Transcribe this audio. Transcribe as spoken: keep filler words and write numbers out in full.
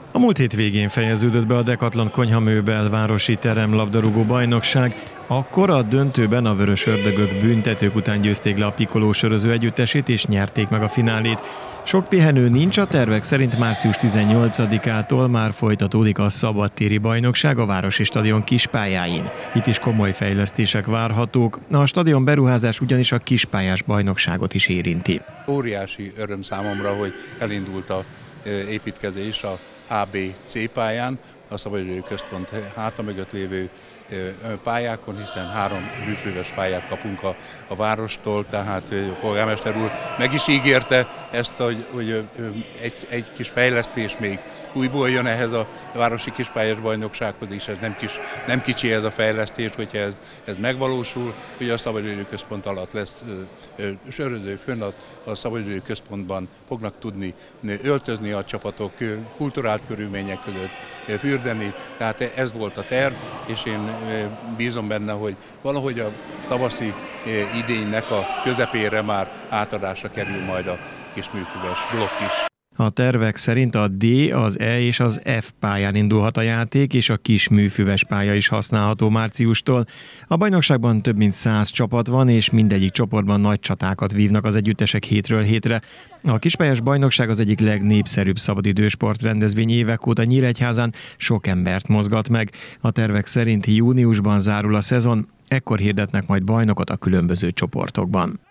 A múlt hét végén fejeződött be a Decathlon Konyhamő belvárosi teremlabdarúgó bajnokság, akkor a döntőben a vörös ördögök büntetők után győzték le a Piccolo söröző együttesét és nyerték meg a finálét. Sok pihenő nincs, a tervek szerint március tizennyolcadikától már folytatódik a szabadtéri bajnokság a Városi Stadion kispályáin. Itt is komoly fejlesztések várhatók, a stadion beruházás ugyanis a kispályás bajnokságot is érinti. Óriási öröm számomra, hogy elindult a építkezés a á bé cé pályán, a Szabadidő Központ háta mögött lévő pályákon, hiszen három műfőves pályát kapunk a, a várostól, tehát a polgármester úr meg is ígérte ezt, hogy, hogy egy, egy kis fejlesztés még újból jön ehhez a városi kispályás bajnoksághoz, és ez nem, kis, nem kicsi ez a fejlesztés, hogyha ez, ez megvalósul, hogy a Szabadidő Központ alatt lesz söröző, fönn a, a Szabadidő Központban fognak tudni öltözni a csapatok, kulturált körülmények között fürdeni, tehát ez volt a terv, és én bízom benne, hogy valahogy a tavaszi idénynek a közepére már átadásra kerül majd a kis műfüves blokk is. A tervek szerint a D, az E és az F pályán indulhat a játék, és a kis műfüves pálya is használható márciustól. A bajnokságban több mint száz csapat van, és mindegyik csoportban nagy csatákat vívnak az együttesek hétről hétre. A kispályás bajnokság az egyik legnépszerűbb szabadidősport rendezvény évek óta Nyíregyházán, sok embert mozgat meg. A tervek szerint júniusban zárul a szezon, ekkor hirdetnek majd bajnokot a különböző csoportokban.